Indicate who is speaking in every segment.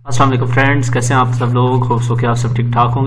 Speaker 1: अस्सलाम वालेकुम फ्रेंड्स, कैसे हैं आप सब लोग। होप सो कि आप सब ठीक ठाक होंगे।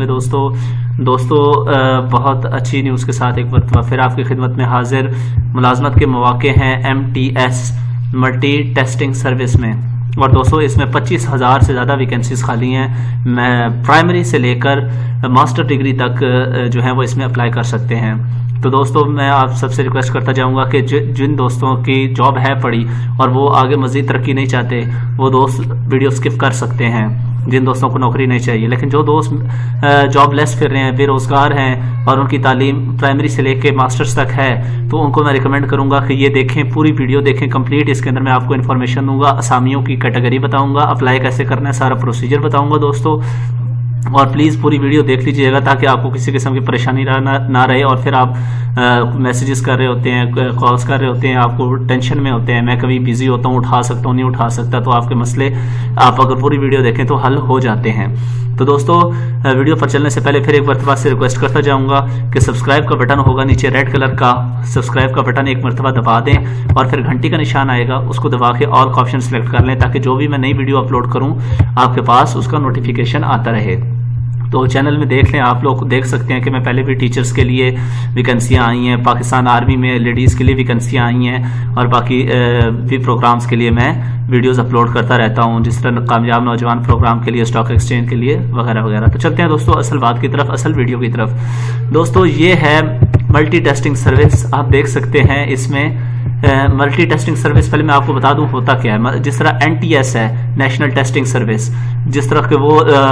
Speaker 1: दोस्तों बहुत अच्छी न्यूज़ के साथ एक मरतबा फिर आपकी खिदमत में हाजिर। मुलाजमत के मौके हैं MTS मल्टी टेस्टिंग सर्विस में, और दोस्तों इसमें 25,000 से ज़्यादा वैकेंसीज खाली हैं। मैं प्राइमरी से लेकर मास्टर डिग्री तक जो है वो इसमें अप्लाई कर सकते हैं। तो दोस्तों मैं आप सबसे रिक्वेस्ट करता जाऊंगा कि जिन दोस्तों की जॉब है पड़ी और वो आगे मज़ीद तरक्की नहीं चाहते, वो दोस्त वीडियो स्किप कर सकते हैं। जिन दोस्तों को नौकरी नहीं चाहिए, लेकिन जो दोस्त जॉबलेस फिर रहे हैं, बेरोज़गार हैं और उनकी तालीम प्राइमरी से लेकर मास्टर्स तक है, तो उनको मैं रिकमेंड करूंगा कि ये देखें, पूरी वीडियो देखें कंप्लीट। इसके अंदर मैं आपको इन्फॉर्मेशन दूंगा, असामियों की कैटेगरी बताऊंगा, अप्लाई कैसे करना है, सारा प्रोसीजर बताऊंगा दोस्तों। और प्लीज़ पूरी वीडियो देख लीजिएगा ताकि आपको किसी किस्म की परेशानी ना रहे। और फिर आप मैसेजेस कर रहे होते हैं, कॉल्स कर रहे होते हैं, आपको टेंशन में होते हैं, मैं कभी बिजी होता हूँ, उठा सकता हूँ नहीं उठा सकता, तो आपके मसले आप अगर पूरी वीडियो देखें तो हल हो जाते हैं। तो दोस्तों वीडियो पर चलने से पहले फिर एक मरतबा से रिक्वेस्ट करता जाऊँगा कि सब्सक्राइब का बटन होगा नीचे रेड कलर का, सब्सक्राइब का बटन एक मरतबा दबा दें और फिर घंटी का निशान आएगा, उसको दबा के ऑल का ऑप्शन सेलेक्ट कर लें ताकि जो भी मैं नई वीडियो अपलोड करूँ आपके पास उसका नोटिफिकेशन आता रहे। तो चैनल में देख लें, आप लोग देख सकते हैं कि मैं पहले भी टीचर्स के लिए वैकेंसियाँ आई हैं, पाकिस्तान आर्मी में लेडीज़ के लिए वैकेंसियाँ आई हैं, और बाकी भी प्रोग्राम्स के लिए मैं वीडियोस अपलोड करता रहता हूं, जिस तरह कामयाब नौजवान प्रोग्राम के लिए, स्टॉक एक्सचेंज के लिए वगैरह वगैरह। तो चलते हैं दोस्तों असल बात की तरफ, असल वीडियो की तरफ। दोस्तों ये है मल्टी टेस्टिंग सर्विस, आप देख सकते हैं इसमें मल्टी टेस्टिंग सर्विस। पहले मैं आपको बता दूं होता क्या है। जिस तरह NTS है, नेशनल टेस्टिंग सर्विस, जिस तरह के वो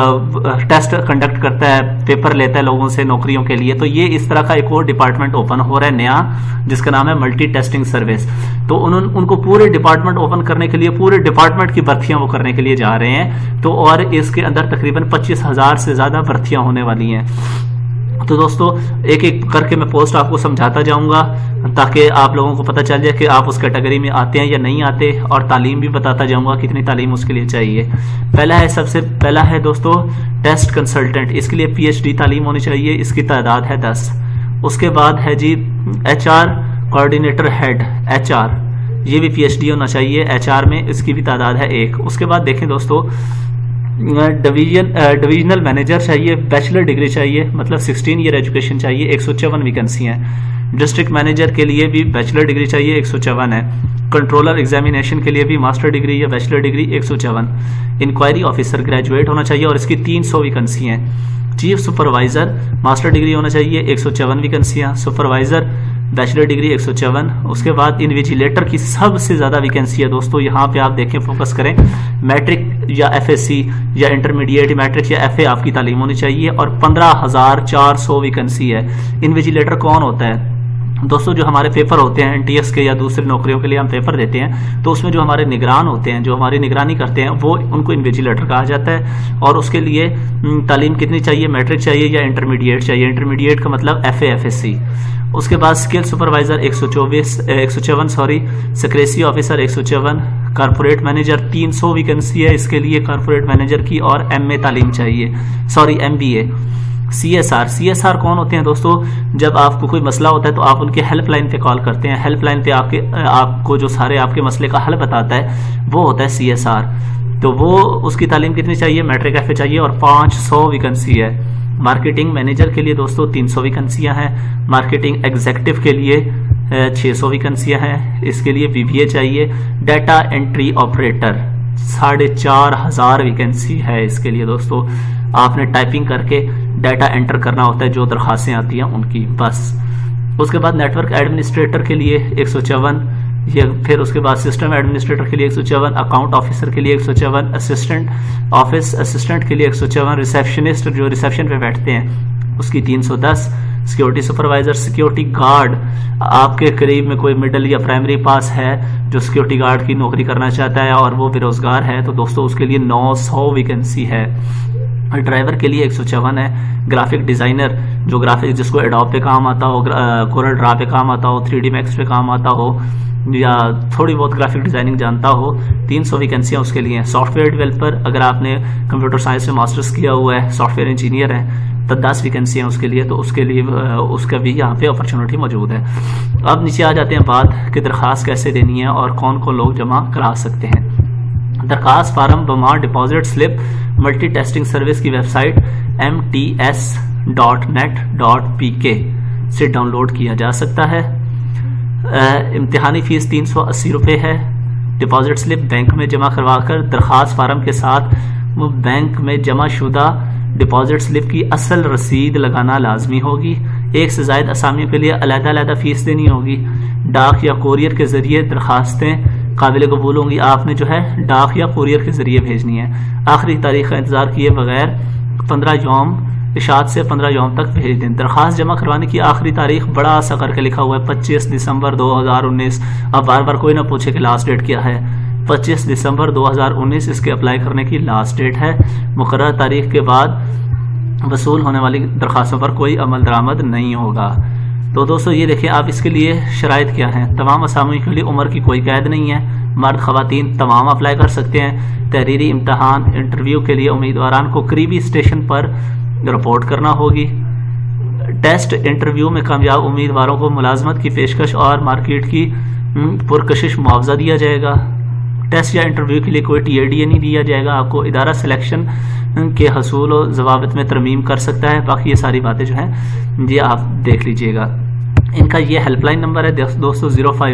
Speaker 1: टेस्ट कंडक्ट करता है, पेपर लेता है लोगों से नौकरियों के लिए, तो ये इस तरह का एक और डिपार्टमेंट ओपन हो रहा है नया, जिसका नाम है मल्टी टेस्टिंग सर्विस। तो उनको पूरे डिपार्टमेंट ओपन करने के लिए, पूरे डिपार्टमेंट की भर्तियां वो करने के लिए जा रहे हैं। तो और इसके अंदर तकरीबन 25,000 से ज्यादा भर्तियां होने वाली हैं। तो दोस्तों एक एक करके मैं पोस्ट आपको समझाता जाऊंगा ताकि आप लोगों को पता चल जाए कि आप उस कैटेगरी में आते हैं या नहीं आते, और तालीम भी बताता जाऊंगा कितनी तालीम उसके लिए चाहिए। सबसे पहला है दोस्तों टेस्ट कंसल्टेंट, इसके लिए PhD तालीम होनी चाहिए, इसकी तादाद है 10। उसके बाद है जी HR कोऑर्डिनेटर हेड HR, ये भी PhD होना चाहिए HR में, इसकी भी तादाद है 1। उसके बाद देखें दोस्तों डिवीजनल मैनेजर चाहिए, बैचलर डिग्री चाहिए, मतलब 16 ईयर एजुकेशन चाहिए, 154 वैकेंसी हैं। डिस्ट्रिक्ट मैनेजर के लिए भी बैचलर डिग्री चाहिए, 154 है। कंट्रोलर एग्जामिनेशन के लिए भी मास्टर डिग्री या bachelor degree, 154। Inquiry officer graduate होना चाहिए और इसकी 300 वैकेंसी हैं। चीफ सुपरवाइजर मास्टर डिग्री होना चाहिए, 154 वैकेंसियाँ। Supervisor bachelor degree 154। उसके बाद इन्विजिलेटर की सबसे ज़्यादा वैकेंसी है दोस्तों, यहाँ पे आप देखें, फोकस करें, मैट्रिक या FSC या इंटरमीडिएट, मैट्रिक या FA आपकी तालीम होनी चाहिए, और 15,400 वैकेंसी है। इन्विजिलेटर कौन होता है दोस्तों? जो हमारे पेपर होते हैं NTS के या दूसरी नौकरियों के लिए हम पेपर देते हैं, तो उसमें जो हमारे निगरान होते हैं, जो हमारी निगरानी करते हैं, वो उनको इन्विजिलेटर कहा जाता है। और उसके लिए तालीम कितनी चाहिए? मैट्रिक चाहिए या इंटरमीडिएट चाहिए? इंटरमीडिएट का मतलब FA FSC। उसके बाद skill supervisor 154, secretary officer 154, corporate manager 300 vacancy है इसके लिए, कारपोरेट मैनेजर की, और MA तालीम चाहिए, MBA। CSR कौन होते हैं दोस्तों? जब आपको कोई मसला होता है तो आप उनके हेल्पलाइन पे कॉल करते हैं, हेल्पलाइन पे आपको जो सारे आपके मसले का हल बताता है वो होता है CSR। तो वो उसकी तालीम कितनी चाहिए? मैट्रिक FA चाहिए, और 500 वैकेंसी है। मार्केटिंग मैनेजर के लिए दोस्तों 300 वैकेंसियां हैं। मार्केटिंग एग्जीक्यूटिव के लिए 600 वैकेंसियां हैं, इसके लिए BBA चाहिए। डाटा एंट्री ऑपरेटर 4,500 वैकेंसी है इसके लिए दोस्तों। आपने टाइपिंग करके डाटा एंटर करना होता है, जो दरखास्तें आती हैं उनकी, बस। उसके बाद नेटवर्क एडमिनिस्ट्रेटर के लिए 154, ये फिर उसके बाद सिस्टम एडमिनिस्ट्रेटर के लिए 154, अकाउंट ऑफिसर के लिए 154, असिस्टेंट ऑफिस असिस्टेंट के लिए 154, रिसेप्शनिस्ट जो रिसेप्शन पे बैठते हैं उसकी 310, सिक्योरिटी सुपरवाइजर, सिक्योरिटी गार्ड, आपके करीब में कोई मिडिल या प्राइमरी पास है जो सिक्योरिटी गार्ड की नौकरी करना चाहता है और वो बेरोजगार है, तो दोस्तों उसके लिए 900 वैकेंसी है। ड्राइवर के लिए 154 है। ग्राफिक डिजाइनर जो ग्राफिक जिसको एडोब पे काम आता हो, कोरल ड्रा पे काम आता हो, 3D मैक्स पे काम आता हो, या थोड़ी बहुत ग्राफिक डिजाइनिंग जानता हो, 300 वैकेंसियाँ उसके लिए हैं। सॉफ्टवेयर डेवलपर, अगर आपने कंप्यूटर साइंस में मास्टर्स किया हुआ है, सॉफ्टवेयर इंजीनियर है, तो 10 वैकेंसियाँ उसके लिए, तो उसके लिए उसका भी यहाँ पे अपॉर्चुनिटी मौजूद है। अब नीचे आ जाते हैं बात कि दरख्वास्त कैसे देनी है और कौन कौन लोग जमा करा सकते हैं। दरखास्त फार्म बमार deposit slip multi testing service की वेबसाइट mts.net.pk से डाउनलोड किया जा सकता है। इम्तिहानी फीस 380 रुपये है। डिपॉजिट स्लिप बैंक में जमा करवाकर दरखास्त फार्म के साथ वो बैंक में जमा शुदा डिपॉजिट स्लिप की असल रसीद लगाना लाजमी होगी। एक से ज़ायद असामियों के लिए अलग-अलग फीस देनी होगी। डाक या कोरियर के ज़रिए दरखास्तें काबिल कबूल होंगी। आपने जो है डाक या कोरियर के ज़रिए भेजनी है। आखिरी तारीख का इंतज़ार किए बगैर 15 यौम इशात से 15 यौम तक भेज दें। दरखास्त जमा करवाने की आखिरी तारीख बड़ा सा करके लिखा हुआ है 25 दिसंबर 2019। अब बार बार कोई ना पूछे कि लास्ट डेट क्या है। 25 दिसंबर 2019 इसके अप्लाई करने की लास्ट डेट है। मुकर्रर तारीख के बाद वसूल होने वाली दरखास्तों पर कोई अमल दरामद नहीं होगा। तो दोस्तों ये देखिए, आप इसके लिए शराइत क्या हैं। तमाम असामी के लिए उम्र की कोई कैद नहीं है। मर्द ख़वातीन तमाम अप्लाई कर सकते हैं। तहरीरी इम्तहान इंटरव्यू के लिए उम्मीदवारान को करीबी स्टेशन पर रिपोर्ट करना होगी। टेस्ट इंटरव्यू में कामयाब उम्मीदवारों को मुलाजमत की पेशकश और मार्केट की पुरकशिश मुआवजा दिया जाएगा। टेस्ट या इंटरव्यू के लिए कोई TADA नहीं दिया जाएगा। आपको इदारा सिलेक्शन के हसूल और जवाबत में तरमीम कर सकता है। बाकी ये सारी बातें जो हैं ये आप देख लीजिएगा। इनका ये हेल्पलाइन नंबर है दोस्तों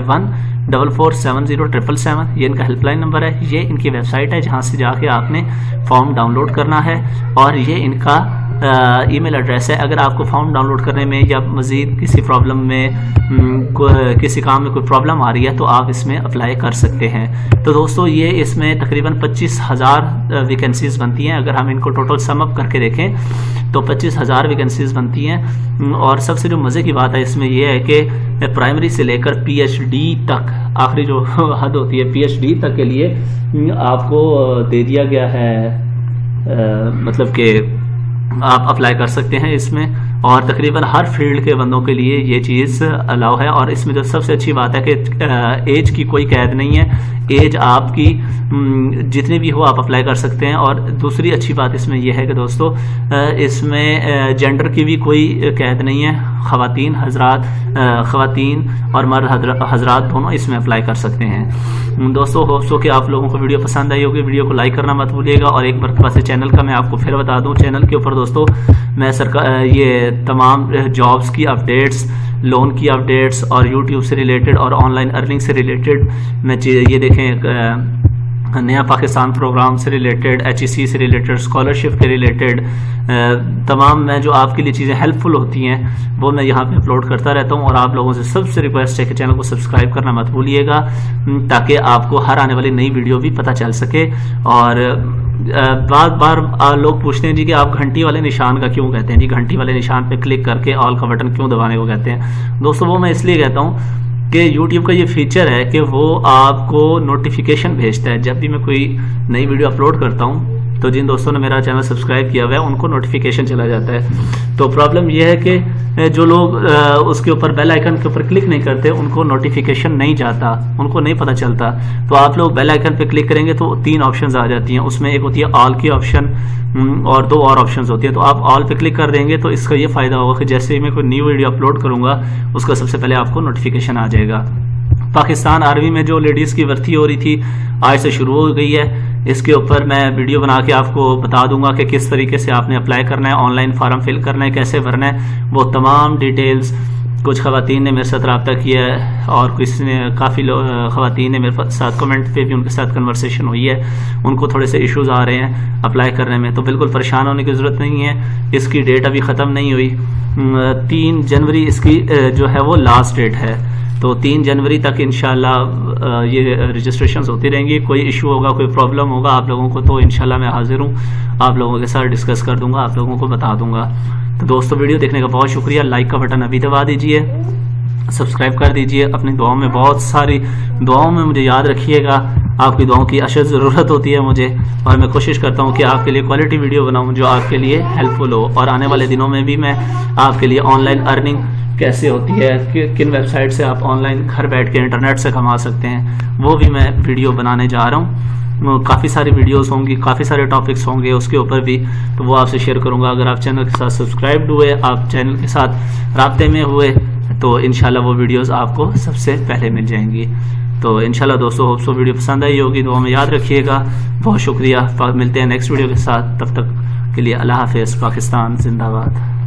Speaker 1: 05144707777। ये इनका हेल्पलाइन नंबर है। ये इनकी वेबसाइट है जहाँ से जाके आपने फॉर्म डाउनलोड करना है और ये इनका ईमेल एड्रेस है। अगर आपको फॉर्म डाउनलोड करने में या मज़ीद किसी प्रॉब्लम में किसी काम में कोई प्रॉब्लम आ रही है तो आप इसमें अप्लाई कर सकते हैं। तो दोस्तों ये इसमें तकरीबन 25,000 वैकेंसीज बनती हैं। अगर हम इनको टोटल सम अप करके देखें तो 25,000 वैकेंसीज बनती हैं। और सबसे जो मज़े की बात है इसमें यह है कि प्राइमरी से लेकर PhD तक, आखिरी जो हद होती है PhD तक के लिए आपको दे दिया गया है। मतलब कि आप अप्लाई कर सकते हैं इसमें और तकरीबन हर फील्ड के बंदों के लिए ये चीज़ अलाउ है। और इसमें जो सबसे अच्छी बात है कि एज की कोई कैद नहीं है। एज आपकी जितनी भी हो आप अप्लाई कर सकते हैं। और दूसरी अच्छी बात इसमें यह है कि दोस्तों इसमें जेंडर की भी कोई कैद नहीं है। ख़वातीन और मर्द हजरात दोनों इसमें अप्लाई कर सकते हैं। दोस्तों होप्स हो कि आप लोगों को वीडियो पसंद आई होगी। वीडियो को लाइक करना मत भूलिएगा। और एक मरतबा से चैनल का मैं आपको फिर बता दूं, चैनल के ऊपर दोस्तों मैं सरकार ये तमाम जॉब्स की अपडेट्स, लोन की अपडेट्स और यूट्यूब से रिलेटेड और ऑनलाइन अर्निंग से रिलेटेड मैं ये देखें नया पाकिस्तान प्रोग्राम से रिलेटेड, HEC से रिलेटेड, स्कॉलरशिप के रिलेटेड तमाम मैं जो आपके लिए चीज़ें हेल्पफुल होती हैं वो मैं यहाँ पे अपलोड करता रहता हूँ। और आप लोगों से सबसे रिक्वेस्ट है कि चैनल को सब्सक्राइब करना मत भूलिएगा ताकि आपको हर आने वाली नई वीडियो भी पता चल सके। और बार लोग पूछते हैं जी कि आप घंटी वाले निशान का क्यों कहते हैं जी, घंटी वाले निशान पे क्लिक करके ऑल का बटन क्यों दबाने को कहते हैं। दोस्तों वो मैं इसलिए कहता हूँ कि YouTube का ये फीचर है कि वो आपको नोटिफिकेशन भेजता है जब भी मैं कोई नई वीडियो अपलोड करता हूँ। तो जिन दोस्तों ने मेरा चैनल सब्सक्राइब किया हुआ है उनको नोटिफिकेशन चला जाता है। तो प्रॉब्लम यह है कि जो लोग उसके ऊपर बेल आइकन के ऊपर क्लिक नहीं करते उनको नोटिफिकेशन नहीं जाता, उनको नहीं पता चलता। तो आप लोग बेल आइकन पे क्लिक करेंगे तो 3 ऑप्शंस आ जाती हैं। उसमें एक होती है ऑल की ऑप्शन और 2 और ऑप्शंस होती है। तो आप ऑल पे क्लिक कर देंगे तो इसका ये फ़ायदा होगा कि जैसे ही मैं कोई न्यू वीडियो अपलोड करूँगा उसका सबसे पहले आपको नोटिफिकेशन आ जाएगा। पाकिस्तान आर्मी में जो लेडीज़ की भर्ती हो रही थी आज से शुरू हो गई है। इसके ऊपर मैं वीडियो बना के आपको बता दूंगा कि किस तरीके से आपने अप्लाई करना है, ऑनलाइन फॉर्म फिल करना है, कैसे भरना है, वो तमाम डिटेल्स। कुछ ख़वातीन ने मेरे साथ रब्ता किया है और किसी ने काफ़ी ख़वातीन ने मेरे साथ कमेंट पे भी उनके साथ कन्वर्सेशन हुई है। उनको थोड़े से इश्यूज़ आ रहे हैं अप्लाई करने में, तो बिल्कुल परेशान होने की ज़रूरत नहीं है। इसकी डेट अभी ख़त्म नहीं हुई। 3 जनवरी इसकी जो है वो लास्ट डेट है। तो 3 जनवरी तक इंशाल्लाह ये रजिस्ट्रेशंस होती रहेंगी। कोई इशू होगा, कोई प्रॉब्लम होगा आप लोगों को तो इंशाल्लाह मैं हाजिर हूँ, आप लोगों के साथ डिस्कस कर दूंगा, आप लोगों को बता दूंगा। तो दोस्तों वीडियो देखने का बहुत शुक्रिया। लाइक का बटन अभी दबा दीजिए, सब्सक्राइब कर दीजिए। अपनी दुआओं में, बहुत सारी दुआओं में मुझे याद रखिएगा। आपकी दुआओं की अशद ज़रूरत होती है मुझे, और मैं कोशिश करता हूँ कि आपके लिए क्वालिटी वीडियो बनाऊँ जो आपके लिए हेल्पफुल हो। और आने वाले दिनों में भी मैं आपके लिए ऑनलाइन अर्निंग कैसे होती है, किन वेबसाइट से आप ऑनलाइन घर बैठ के इंटरनेट से कमा सकते हैं, वो भी मैं वीडियो बनाने जा रहा हूँ। काफ़ी सारी वीडियोस होंगी, काफ़ी सारे टॉपिक्स होंगे उसके ऊपर भी, तो वो आपसे शेयर करूँगा। अगर आप चैनल के साथ सब्सक्राइब्ड हुए, आप चैनल के साथ राब्ते में हुए, तो इंशाल्लाह वो वीडियोस आपको सबसे पहले मिल जाएंगी। तो इंशाल्लाह दोस्तों होप सो वीडियो पसंद आई होगी, दुआ में याद रखिएगा। बहुत शुक्रिया, मिलते हैं नेक्स्ट वीडियो के साथ, तब तक के लिए अल्लाह हाफिज़। पाकिस्तान जिंदाबाद।